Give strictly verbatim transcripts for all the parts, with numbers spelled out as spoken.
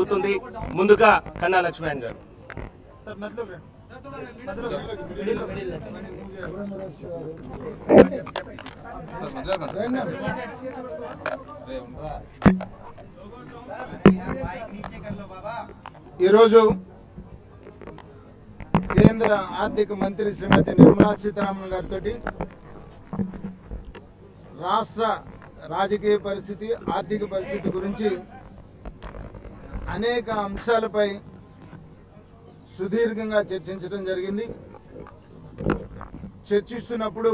జరుగుతుంది. ముందుగా కన్నా లక్ష్మణ్ గారు. ఈరోజు కేంద్ర ఆర్థిక మంత్రి శ్రీమతి నిర్మలా సీతారామన్ గారితో రాష్ట్ర రాజకీయ పరిస్థితి, ఆర్థిక పరిస్థితి గురించి అనేక అంశాలపై సుదీర్ఘంగా చర్చించడం జరిగింది. చర్చిస్తున్నప్పుడు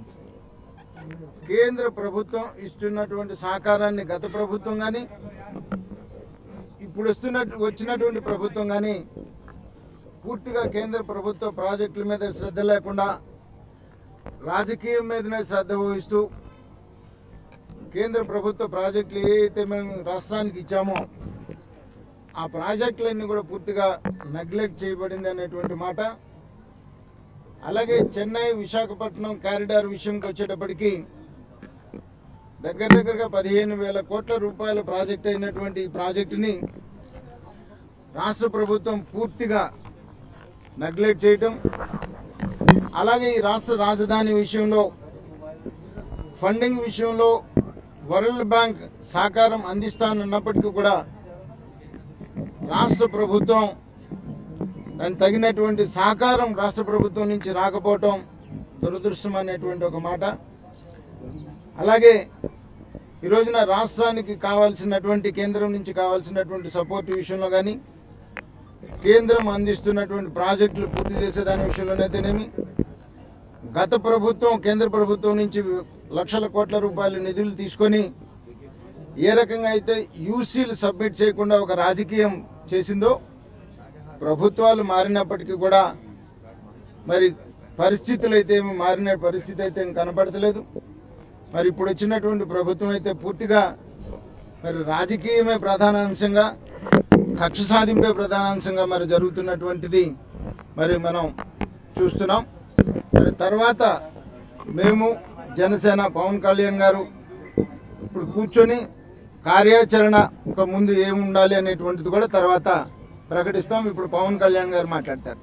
కేంద్ర ప్రభుత్వం ఇస్తున్నటువంటి సహకారాన్ని గత ప్రభుత్వం కానీ ఇప్పుడు వస్తున్న వచ్చినటువంటి ప్రభుత్వం కానీ పూర్తిగా కేంద్ర ప్రభుత్వ ప్రాజెక్టుల మీద శ్రద్ధ లేకుండా రాజకీయం మీదనే శ్రద్ధ వహిస్తూ కేంద్ర ప్రభుత్వ ప్రాజెక్టులు ఏవైతే మేము రాష్ట్రానికి ఇచ్చామో ఆ ప్రాజెక్టులన్నీ కూడా పూర్తిగా నెగ్లెక్ట్ చేయబడింది అనేటువంటి మాట. అలాగే చెన్నై విశాఖపట్నం కారిడార్ విషయంకి వచ్చేటప్పటికి దగ్గర దగ్గరగా పదిహేను వేల కోట్ల రూపాయల ప్రాజెక్ట్ అయినటువంటి ఈ ప్రాజెక్టుని రాష్ట్ర ప్రభుత్వం పూర్తిగా నెగ్లెక్ట్ చేయటం, అలాగే ఈ రాష్ట్ర రాజధాని విషయంలో ఫండింగ్ విషయంలో వరల్డ్ బ్యాంక్ సహకారం అందిస్తానన్నప్పటికీ కూడా రాష్ట్ర ప్రభుత్వం దానికి తగినటువంటి సహకారం రాష్ట్ర ప్రభుత్వం నుంచి రాకపోవటం దురదృష్టం అనేటువంటి ఒక మాట. అలాగే ఈ రోజున రాష్ట్రానికి కావాల్సినటువంటి కేంద్రం నుంచి కావాల్సినటువంటి సపోర్ట్ విషయంలో కానీ కేంద్రం అందిస్తున్నటువంటి ప్రాజెక్టులు పూర్తి చేసేదాని విషయంలోనైతేనేమి గత ప్రభుత్వం కేంద్ర ప్రభుత్వం నుంచి లక్షల కోట్ల రూపాయల నిధులు తీసుకొని ఏ రకంగా అయితే యూసీలు సబ్మిట్ చేయకుండా ఒక రాజకీయం చేసిందో ప్రభుత్వాలు మారినప్పటికీ కూడా మరి పరిస్థితులు అయితే ఏమి మారిన పరిస్థితి అయితే ఏం కనపడతలేదు. మరి ఇప్పుడు వచ్చినటువంటి ప్రభుత్వం అయితే పూర్తిగా మరి రాజకీయమే ప్రధాన అంశంగా, కక్ష సాధింపే ప్రధాన అంశంగా మరి జరుగుతున్నటువంటిది మరి మనం చూస్తున్నాం. మరి తర్వాత మేము జనసేన పవన్ కళ్యాణ్ గారు ఇప్పుడు కూర్చొని కార్యాచరణ ఒక ముందు ఏమి ఉండాలి అనేటువంటిది కూడా తర్వాత ప్రకటిస్తాం. ఇప్పుడు పవన్ కళ్యాణ్ గారు మాట్లాడతారు.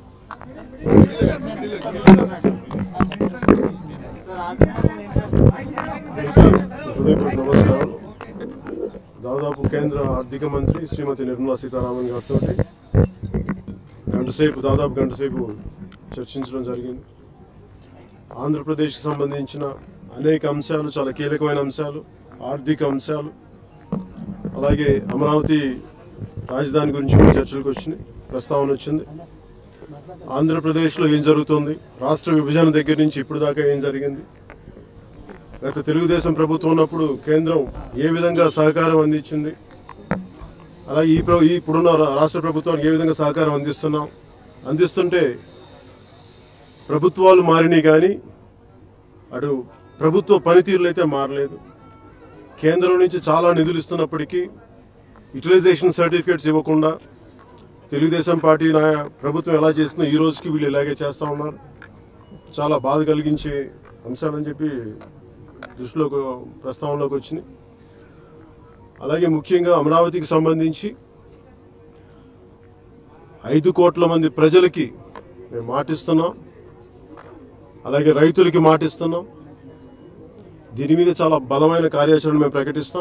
నమస్కారం. దాదాపు కేంద్ర ఆర్థిక మంత్రి శ్రీమతి నిర్మలా సీతారామన్ గారితో గంటసేపు దాదాపు గంటసేపు చర్చించడం జరిగింది. ఆంధ్రప్రదేశ్కి సంబంధించిన అనేక అంశాలు, చాలా కీలకమైన అంశాలు, ఆర్థిక అంశాలు, అలాగే అమరావతి రాజధాని గురించి కూడా చర్చలకు వచ్చినాయి, ప్రస్తావన వచ్చింది. ఆంధ్రప్రదేశ్లో ఏం జరుగుతుంది, రాష్ట్ర విభజన దగ్గర నుంచి ఇప్పుడు దాకా ఏం జరిగింది, గత తెలుగుదేశం ప్రభుత్వం ఉన్నప్పుడు కేంద్రం ఏ విధంగా సహకారం అందించింది, అలాగే ఈ ప్ర ఇప్పుడున్న రాష్ట్ర ప్రభుత్వానికి ఏ విధంగా సహకారం అందిస్తున్నాం, అందిస్తుంటే ప్రభుత్వాలు మారినాయి కానీ అటు ప్రభుత్వ పనితీరులు అయితే మారలేదు. కేంద్రం నుంచి చాలా నిధులు ఇస్తున్నప్పటికీ యూటిలైజేషన్ సర్టిఫికేట్స్ ఇవ్వకుండా తెలుగుదేశం పార్టీ ప్రభుత్వం ఎలా చేస్తుందో ఈ రోజుకి వీళ్ళు ఇలాగే చేస్తూ ఉన్నారు. చాలా బాధ కలిగించే అంశాలని చెప్పి దృష్టిలోకి ప్రస్తావనలోకి వచ్చినాయి. అలాగే ముఖ్యంగా అమరావతికి సంబంధించి ఐదు కోట్ల మంది ప్రజలకి మేము మాటిస్తున్నాం, అలాగే రైతులకి మాటిస్తున్నాం. దీని మీద చాలా బలమైన కార్యాచరణ మేము ప్రకటిస్తాం.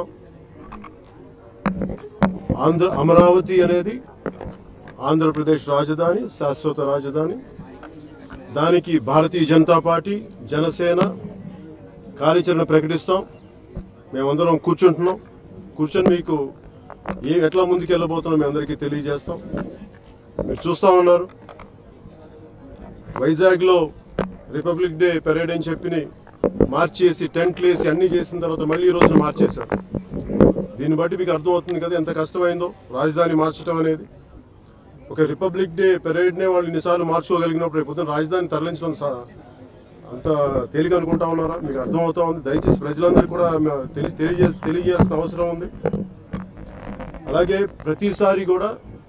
ఆంధ్ర అమరావతి అనేది ఆంధ్రప్రదేశ్ రాజధాని, శాశ్వత రాజధాని. దానికి భారతీయ జనతా పార్టీ, జనసేన కార్యాచరణ ప్రకటిస్తాం. మేమందరం కూర్చుంటున్నాం. కూర్చొని మీకు ఏ ఎట్లా ముందుకు వెళ్ళబోతున్నాం మీ అందరికీ తెలియజేస్తాం. మీరు చూస్తూ ఉన్నారు, వైజాగ్లో రిపబ్లిక్ డే పెరేడ్ అని చెప్పి మార్చేసి టెంట్లు వేసి అన్ని చేసిన తర్వాత మళ్ళీ ఈ రోజున మార్చేశారు. దీన్ని బట్టి మీకు అర్థమవుతుంది కదా ఎంత కష్టమైందో రాజధాని మార్చడం అనేది. ఒక రిపబ్లిక్ డే పెరేడ్నే వాళ్ళు ఇన్నిసార్లు మార్చుకోగలిగినప్పుడు రేపు పొద్దున రాజధాని తరలించడం అంత తేలిక అనుకుంటా ఉన్నారా? మీకు అర్థమవుతా ఉంది. దయచేసి ప్రజలందరికీ కూడా తెలియజే తెలియజేయాల్సిన అవసరం ఉంది. అలాగే ప్రతిసారి కూడా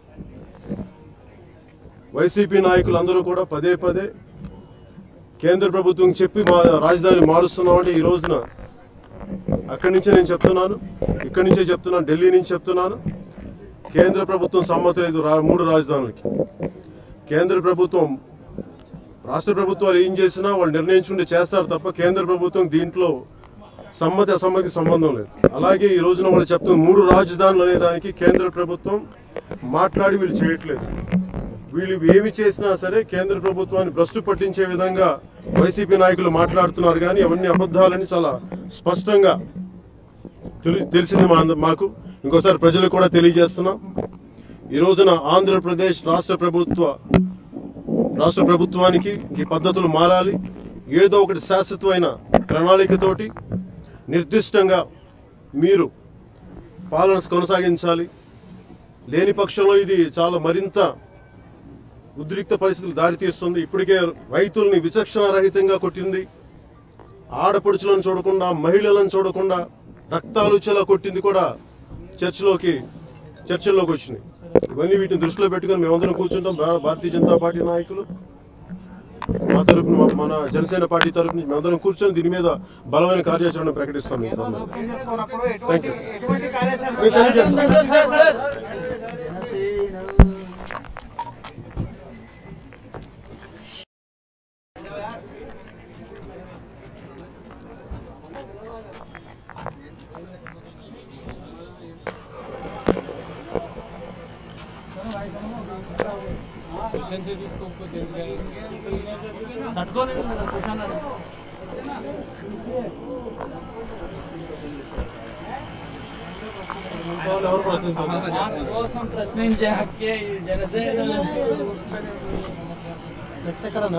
వైసీపీ నాయకులందరూ కూడా పదే పదే కేంద్ర ప్రభుత్వం చెప్పి మా రాజధాని మారుస్తున్నామంటే ఈ రోజున అక్కడి నుంచే నేను చెప్తున్నాను, ఇక్కడి నుంచే చెప్తున్నాను, ఢిల్లీ నుంచి చెప్తున్నాను. కేంద్ర ప్రభుత్వం సమ్మతి లేదు మూడు రాజధానులకి. కేంద్ర ప్రభుత్వం రాష్ట్ర ప్రభుత్వాలు ఏం చేసినా వాళ్ళు నిర్ణయించుకుంటే చేస్తారు తప్ప కేంద్ర ప్రభుత్వం దీంట్లో సమ్మతి అసమ్మతి సంబంధం లేదు. అలాగే ఈ రోజున వాళ్ళు చెప్తున్న మూడు రాజధానులు అనే దానికి కేంద్ర ప్రభుత్వం మాట్లాడి వీళ్ళు చేయట్లేదు. వీళ్ళు ఏమి చేసినా సరే కేంద్ర ప్రభుత్వాన్ని భ్రష్టు పట్టించే విధంగా వైసీపీ నాయకులు మాట్లాడుతున్నారు. కానీ అవన్నీ అబద్ధాలని చాలా స్పష్టంగా తెలిసింది మాకు. ఇంకోసారి ప్రజలకు కూడా తెలియజేస్తున్నాం. ఈ రోజున ఆంధ్రప్రదేశ్ రాష్ట్ర ప్రభుత్వ రాష్ట్ర ప్రభుత్వానికి ఈ పద్ధతులు మారాలి. ఏదో ఒకటి శాశ్వతమైన ప్రణాళికతోటి నిర్దిష్టంగా మీరు పాలన కొనసాగించాలి. లేని పక్షంలో ఇది చాలా మరింత ఉద్రిక్త పరిస్థితులు దారితీస్తుంది. ఇప్పటికే రైతుల్ని విచక్షణారహితంగా కొట్టింది. ఆడపడుచులను చూడకుండా మహిళలను చూడకుండా రక్తాలు చెలా కొట్టింది కూడా చర్చలోకి చర్చల్లోకి వచ్చినాయి. ఇవన్నీ వీటిని దృష్టిలో పెట్టుకుని మేమందరం కూర్చుంటాం. భారతీయ జనతా పార్టీ నాయకులు మా తరఫున మన జనసేన పార్టీ తరఫున మేమందరం కూర్చొని దీని మీద బలమైన కార్యాచరణ ప్రకటిస్తాం. Thank you. ప్రశ్నించే హక్కే జనసేన ఎక్కడన్నా